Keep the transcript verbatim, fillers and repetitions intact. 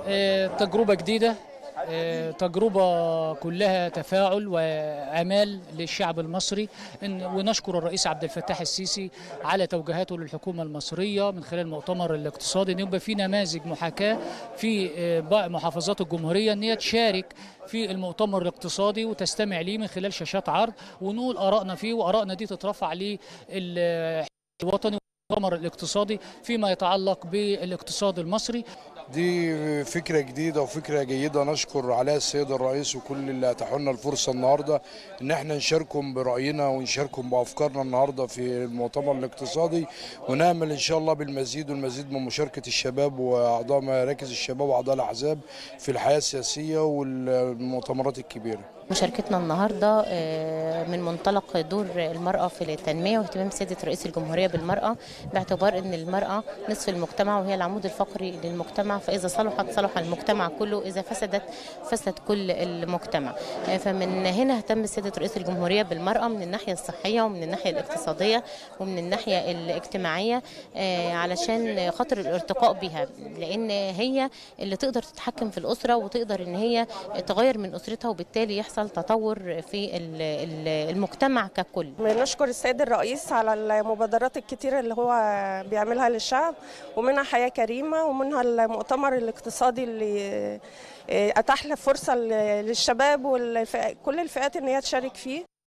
آه، تجربة جديدة، آه، تجربة كلها تفاعل وآمال للشعب المصري، إن- ونشكر الرئيس عبد الفتاح السيسي على توجيهاته للحكومة المصرية من خلال المؤتمر الاقتصادي، إن يبقى في نماذج محاكاة في آه، باقي محافظات الجمهورية، إن هي تشارك في المؤتمر الاقتصادي وتستمع ليه من خلال شاشات عرض، ونقول آرائنا فيه، وآرائنا دي تترفع للوطني المؤتمر الاقتصادي فيما يتعلق بالاقتصاد المصري. دي فكرة جديدة وفكرة جيدة، نشكر عليها السيد الرئيس وكل اللي اتاحوا لنا الفرصة النهاردة ان احنا نشاركهم برأينا ونشاركهم بأفكارنا النهاردة في المؤتمر الاقتصادي، ونعمل ان شاء الله بالمزيد والمزيد من مشاركة الشباب واعضاء مراكز الشباب واعضاء الاحزاب في الحياة السياسية والمؤتمرات الكبيرة. مشاركتنا النهارده آه، من منطلق دور المرأة في التنمية واهتمام سيادة رئيس الجمهورية بالمرأة، باعتبار أن المرأة نصف المجتمع وهي العمود الفقري للمجتمع، فإذا صلحت صلح المجتمع كله، إذا فسدت فسد كل المجتمع. آه، فمن هنا اهتم سيادة رئيس الجمهورية بالمرأة من الناحية الصحية ومن الناحية الاقتصادية ومن الناحية الاجتماعية، آه، علشان خاطر الارتقاء بها، لأن هي اللي تقدر تتحكم في الأسرة وتقدر أن هي تغير من أسرتها، وبالتالي يحصل تطور في المجتمع ككل. نشكر السيد الرئيس على المبادرات الكتيرة اللي هو بيعملها للشعب، ومنها حياة كريمة، ومنها المؤتمر الاقتصادي اللي أتاح فرصة للشباب وكل الفئات ان هي تشارك فيه.